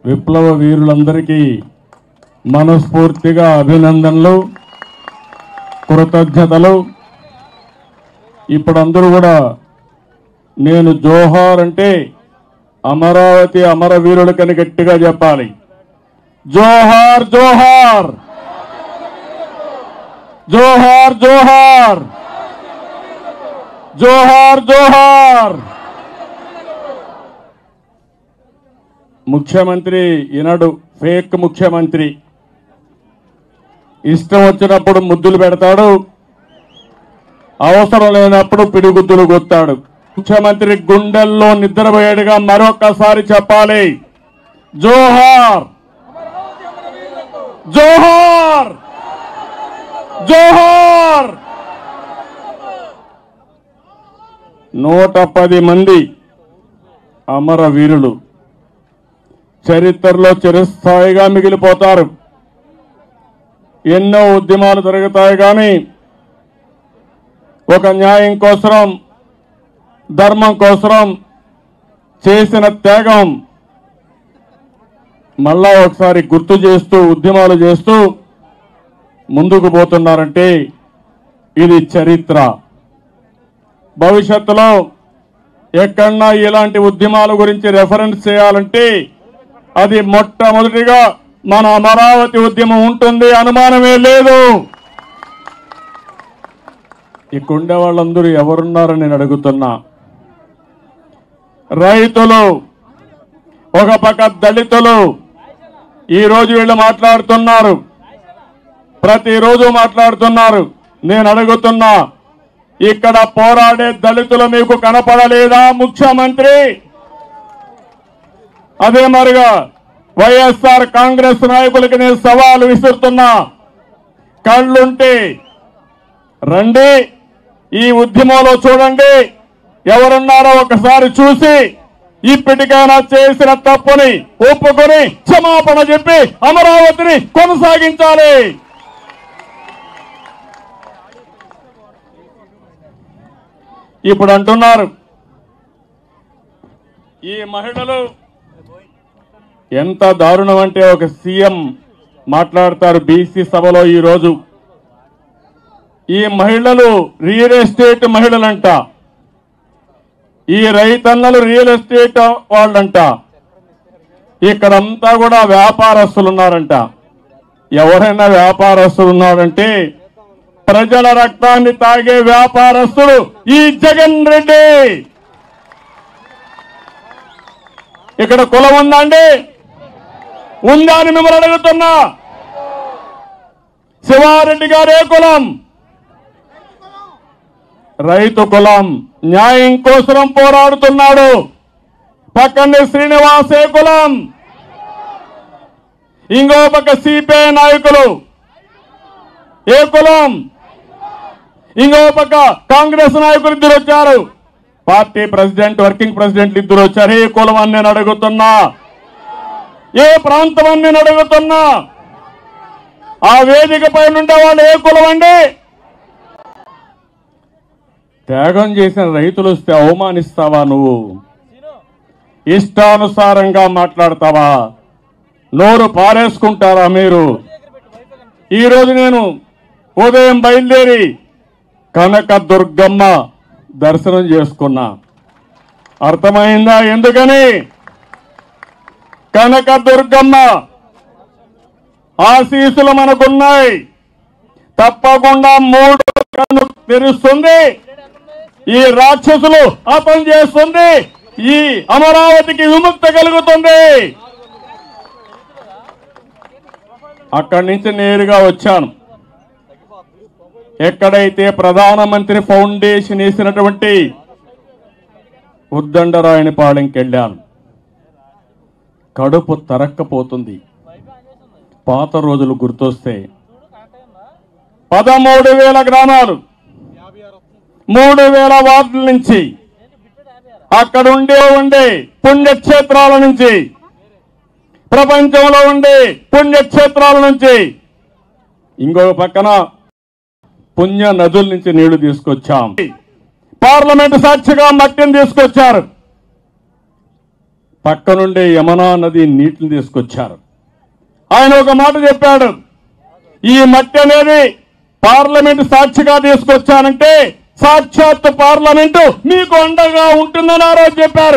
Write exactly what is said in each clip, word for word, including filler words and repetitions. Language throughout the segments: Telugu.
విప్లవ వీరులందరికీ మనస్ఫూర్తిగా అభినందనలు, కృతజ్ఞతలు. ఇప్పుడు అందరూ కూడా నేను జోహార్ అంటే అమరావతి అమరవీరులకని గట్టిగా చెప్పాలి. జోహార్ జోహార్ జోహార్ జోహార్ జోహార్ జోహార్. ముఖ్యమంత్రి ఈనాడు ఫేక్ ముఖ్యమంత్రి, ఇష్టం వచ్చినప్పుడు ముద్దులు పెడతాడు, అవసరం లేనప్పుడు పిడిగుద్దులు కొత్తాడు. ముఖ్యమంత్రి గుండెల్లో నిద్రపోయాడుగా మరొకసారి చెప్పాలి. జోహార్ జోహార్ జోహార్. నూట పది మంది అమరవీరులు చరిత్రలో చిరస్థాయిగా మిగిలిపోతారు. ఎన్నో ఉద్యమాలు జరుగుతాయి, కానీ ఒక న్యాయం కోసం, ధర్మం కోసం చేసిన త్యాగం మళ్ళా ఒకసారి గుర్తు చేస్తూ ఉద్యమాలు చేస్తూ ముందుకు పోతున్నారంటే ఇది చరిత్ర. భవిష్యత్తులో ఎక్కడన్నా ఇలాంటి ఉద్యమాల గురించి రెఫరెన్స్ చేయాలంటే అది మొట్టమొదటిగా మన అమరావతి ఉద్యమం ఉంటుంది, అనుమానమే లేదు. ఇక్కడుండే వాళ్ళందరూ ఎవరున్నారని నేను అడుగుతున్నా. రైతులు, ఒక పక్క దళితులు, ఈరోజు వీళ్ళు మాట్లాడుతున్నారు, ప్రతిరోజు మాట్లాడుతున్నారు. నేను అడుగుతున్నా, ఇక్కడ పోరాడే దళితులు మీకు కనపడలేదా ముఖ్యమంత్రి? అదే మరిగా వైఎస్ఆర్ కాంగ్రెస్ నాయకులకి నేను సవాలు విసురుతున్నా. కళ్ళుంటే రండి, ఈ ఉద్యమంలో చూడండి, ఎవరున్నారో ఒకసారి చూసి ఇప్పటికైనా చేసిన తప్పుని ఒప్పుకొని క్షమాపణ చెప్పి అమరావతిని కొనసాగించాలి. ఇప్పుడు అంటున్నారు ఈ మహిళలు ఎంత దారుణం అంటే, ఒక సీఎం మాట్లాడతారు బీసీ సభలో ఈరోజు, ఈ మహిళలు రియల్ ఎస్టేట్ మహిళలంట, ఈ రైతన్నలు రియల్ ఎస్టేట్ వాళ్ళంట, ఇక్కడంతా కూడా వ్యాపారస్తులు ఉన్నారంట. ఎవరైనా వ్యాపారస్తులు ఉన్నారంటే ప్రజల రక్తాన్ని తాగే వ్యాపారస్తుడు ఈ జగన్ రెడ్డి. ఇక్కడ కులం ఉందండి? ఉందా అని మిమ్మల్ని అడుగుతున్నా. శివారెడ్డి గారే కులం, రైతు కులం, న్యాయం కోసం పోరాడుతున్నాడు. పక్కనే శ్రీనివాసే కులం, ఇంకో పక్క సిపిఐ నాయకులు ఏ కులం, ఇంకో పక్క కాంగ్రెస్ నాయకులు ఇద్దరు వచ్చారు, పార్టీ ప్రెసిడెంట్, వర్కింగ్ ప్రెసిడెంట్ ఇద్దరు వచ్చారు. ఏ కులం అని నేను అడుగుతున్నా, ఏ ప్రాంతం అని నేను అడుగుతున్నా. ఆ వేదిక పైన ఉండే వాళ్ళు ఏ కులం అండి? త్యాగం చేసిన రైతులు వస్తే అవమానిస్తావా నువ్వు? ఇష్టానుసారంగా మాట్లాడతావా? నోరు పారేసుకుంటారా మీరు? ఈరోజు నేను ఉదయం బయలుదేరి కనక దుర్గమ్మ దర్శనం చేసుకున్నా. అర్థమైందా ఎందుకని? కనక దుర్గమ్మ ఆశీస్సులు మనకున్నాయి. తప్పకుండా మూడు కన్ను తెరుస్తుంది, ఈ రాక్షసులు అతం చేస్తుంది, ఈ అమరావతికి విముక్తి కలుగుతుంది. అక్కడి నుంచి నేరుగా వచ్చాను. ఎక్కడైతే ప్రధానమంత్రి ఫౌండేషన్ వేసినటువంటి ఉద్దండరాయనిపాలెంకి వెళ్ళాను. కడుపు తరక్కపోతుంది. పాత రోజులు గుర్తొస్తే పదమూడు వేల గ్రామాలు, మూడు వేల వార్డుల నుంచి, అక్కడ ఉండే ఉండే పుణ్యక్షేత్రాల నుంచి, ప్రపంచంలో ఉండే పుణ్యక్షేత్రాల నుంచి, ఇంకో పక్కన పుణ్య నదుల నుంచి నీళ్లు తీసుకొచ్చాం. పార్లమెంటు సాక్షిగా మట్టిని తీసుకొచ్చారు. పక్కనుండే యమునా నది నీటిని తీసుకొచ్చారు. ఆయన ఒక మాట చెప్పాడు, ఈ మట్టి అనేది పార్లమెంటు సాక్షిగా తీసుకొచ్చానంటే సాక్షాత్ పార్లమెంటు మీకు అండగా ఉంటుందని ఆ రోజు చెప్పారు.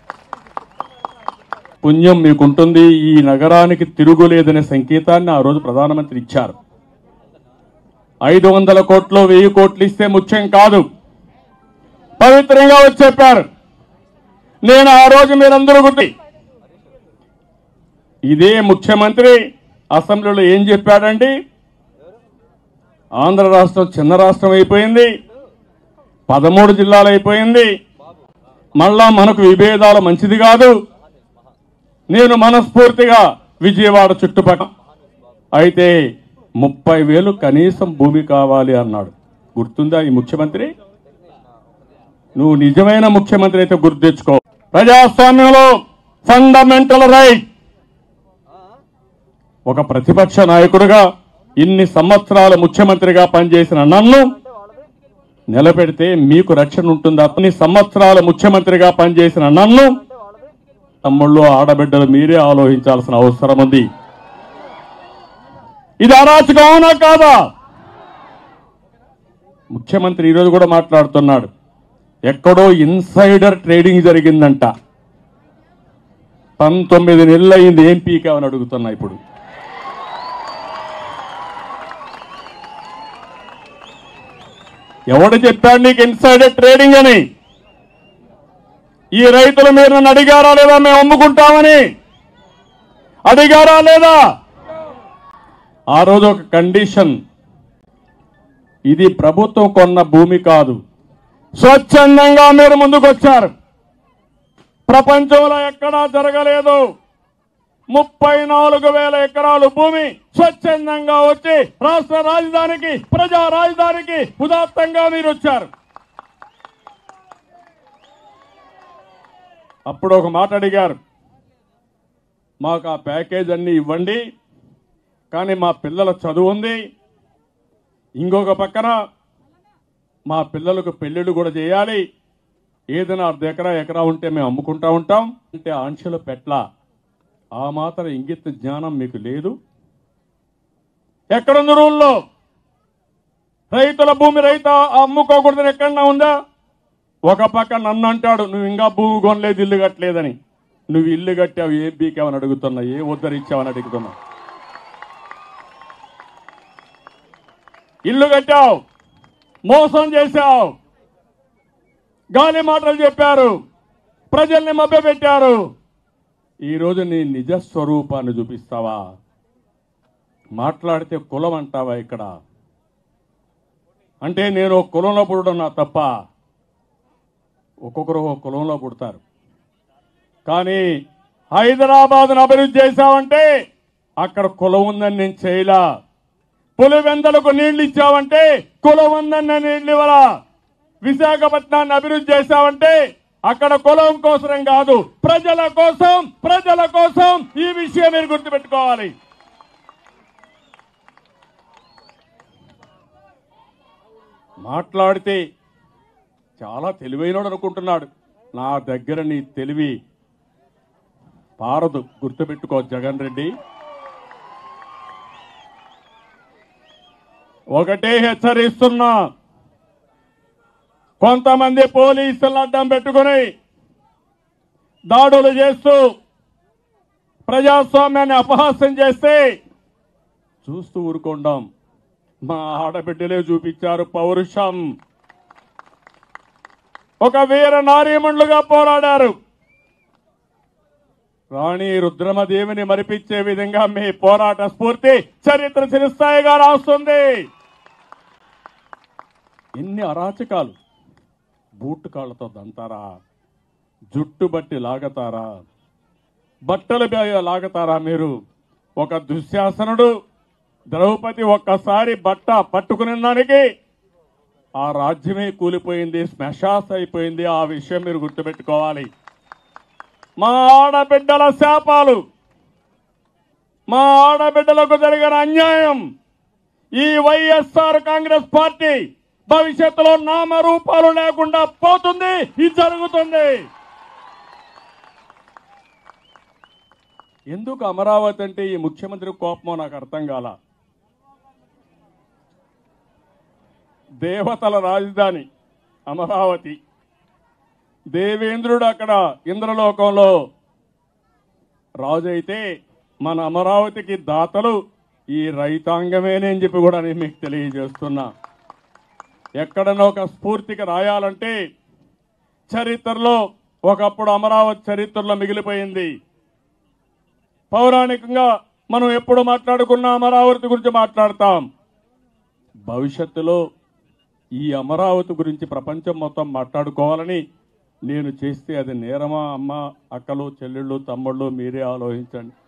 పుణ్యం మీకుంటుంది, ఈ నగరానికి తిరుగులేదనే సంకేతాన్ని ఆ రోజు ప్రధానమంత్రి ఇచ్చారు. ఐదు వందల కోట్లు వెయ్యి కోట్లు ఇస్తే ముఖ్యం కాదు, పవిత్రంగా వచ్చి చెప్పారు. నేను ఆ రోజు మీరందరూ గుర్తి ఇదే ముఖ్యమంత్రి అసెంబ్లీలో ఏం చెప్పాడండి, ఆంధ్ర రాష్ట్రం చిన్న రాష్ట్రం అయిపోయింది, పదమూడు జిల్లాలు అయిపోయింది, మళ్ళా మనకు విభేదాలు మంచిది కాదు, నేను మనస్ఫూర్తిగా విజయవాడ చుట్టుపక్కల అయితే ముప్పై వేలు కనీసం భూమి కావాలి అన్నాడు. గుర్తుందా ఈ ముఖ్యమంత్రి? నువ్వు నిజమైన ముఖ్యమంత్రి అయితే గుర్తు తెచ్చుకో. ప్రజాస్వామ్యంలో ఫండమెంటల్ రైట్. ఒక ప్రతిపక్ష నాయకుడిగా ఇన్ని సంవత్సరాల ముఖ్యమంత్రిగా పనిచేసిన నన్ను నిలబెడితే మీకు రక్షణ ఉంటుందా? అన్ని సంవత్సరాల ముఖ్యమంత్రిగా పనిచేసిన నన్ను తమ్ముళ్ళు ఆడబిడ్డలు మీరే ఆలోచించాల్సిన అవసరం ఉంది. ఇది అరాచకం అవునా కాదా? ముఖ్యమంత్రి ఈరోజు కూడా మాట్లాడుతున్నాడు, ఎక్కడో ఇన్సైడర్ ట్రేడింగ్ జరిగిందంట. పంతొమ్మిది నెలలు అయింది, ఏం పీకావని అడుగుతున్నా. ఇప్పుడు ఎవడు చెప్పాడు నీకు ఇన్సైడర్ ట్రేడింగ్ అని? ఈ రైతులు మీరు నన్ను అడిగారా లేదా మేము అమ్ముకుంటామని? అడిగారా లేదా? ఆ రోజు ఒక కండిషన్, ఇది ప్రభుత్వం కొన్న భూమి కాదు, స్వచ్ఛందంగా మీరు ముందుకు వచ్చారు. ప్రపంచంలో ఎక్కడా జరగలేదు. ముప్పై నాలుగు వేల ఎకరాలు భూమి స్వచ్ఛందంగా వచ్చి రాష్ట్ర రాజధానికి, ప్రజా రాజధానికి ఉదాత్తంగా మీరు వచ్చారు. అప్పుడు ఒక మాట అడిగారు, మాకు ఆ ప్యాకేజ్ అన్ని ఇవ్వండి, కానీ మా పిల్లల చదువు ఉంది, ఇంకొక పక్కన మా పిల్లలకు పెళ్లిళ్ళు కూడా చేయాలి, ఏదైనా అర్ధ ఎకరా ఎకరా ఉంటే మేము అమ్ముకుంటా ఉంటాం అంటే ఆంక్షలు పెట్ల. ఆ మాత్రం ఇంగిత జ్ఞానం మీకు లేదు. ఎక్కడుంది రూల్లో? రైతుల భూమి రైతు అమ్ముకోకూడదని ఎక్కడన్నా ఉందా? ఒక పక్క నన్ను అంటాడు, నువ్వు ఇంకా భూమి కొనలేదు, ఇల్లు కట్టలేదని. నువ్వు ఇల్లు కట్టావు, ఏం పీకావని అడుగుతున్నా, ఏ ఉద్ధరించావని అడుగుతున్నా. ఇల్లు కట్టావు, మోసం చేశావు, గాలి మాటలు చెప్పారు, ప్రజల్ని మభ్యపెట్టారు. ఈరోజు నీ నిజ స్వరూపాన్ని చూపిస్తావా? మాట్లాడితే కులం అంటావా? ఇక్కడ అంటే నేను కులంలో పుట్టడం నా తప్ప? ఒక్కొక్కరు ఒక కులంలో పుడతారు. కానీ హైదరాబాద్ను అభివృద్ధి చేశావంటే అక్కడ కులం ఉందని నేను చేయలా. పులివెందలకు నీళ్లు ఇచ్చావంటే కులం ఉందని నేను నీళ్లు ఇవ్వలా. విశాఖపట్నాన్ని అభివృద్ధి చేశావంటే అక్కడ కులం కోసం కాదు, ప్రజల కోసం, ప్రజల కోసం. ఈ విషయం మీరు గుర్తుపెట్టుకోవాలి. మాట్లాడితే చాలా తెలివైనోడు అనుకుంటున్నాడు. నా దగ్గర నీ తెలివి పారదు, గుర్తుపెట్టుకో జగన్ రెడ్డి. ఒకటే హెచ్చరిస్తున్నా, కొంతమంది పోలీసులు అడ్డం పెట్టుకుని దాడులు చేస్తూ ప్రజాస్వామ్యాన్ని అపహాస్యం చేస్తే చూస్తూ ఊరుకుంటాం. మా ఆడబిడ్డలే చూపించారు పౌరుషం. ఒక వీర నారీమణులుగా పోరాడారు. రాణి రుద్రమదేవిని మరిపించే విధంగా మీ పోరాట స్ఫూర్తి చరిత్ర చిరస్థాయిగా రాస్తుంది. ఎన్ని అరాచకాలు! బూట్ కాళ్లతో దంతారా, జుట్టు బట్టి లాగతారా, బట్టలు లాగతారా మీరు? ఒక దుశ్శాసనుడు ద్రౌపది ఒక్కసారి బట్ట పట్టుకునే దానికి ఆ రాజ్యమే కూలిపోయింది, స్మాషాస్ అయిపోయింది. ఆ విషయం మీరు గుర్తుపెట్టుకోవాలి. మా ఆడబిడ్డల శాపాలు, మా ఆడబిడ్డలకు జరిగిన అన్యాయం ఈ వైఎస్ఆర్ కాంగ్రెస్ పార్టీ భవిష్యత్తులో నామరూపాలు లేకుండా పోతుంది. ఇది జరుగుతుంది. ఎందుకు అమరావతి అంటే ఈ ముఖ్యమంత్రి కోపమో నాకు అర్థం కాల. దేవతల రాజధాని అమరావతి, దేవేంద్రుడు అక్కడ ఇంద్రలోకంలో రాజు అయితే మన అమరావతికి దాతలు ఈ రైతాంగమేనని చెప్పి కూడా నేను మీకు తెలియజేస్తున్నా. ఎక్కడన్నా ఒక స్ఫూర్తికి రాయాలంటే చరిత్రలో ఒకప్పుడు అమరావతి చరిత్రలో మిగిలిపోయింది. పౌరాణికంగా మనం ఎప్పుడు మాట్లాడుకున్న అమరావతి గురించి మాట్లాడతాం. భవిష్యత్తులో ఈ అమరావతి గురించి ప్రపంచం మొత్తం మాట్లాడుకోవాలని నేను చేస్తే అది నేరమా? అమ్మ, అక్కలు, చెల్లెళ్ళు, తమ్ముళ్ళు మీరే ఆలోచించండి.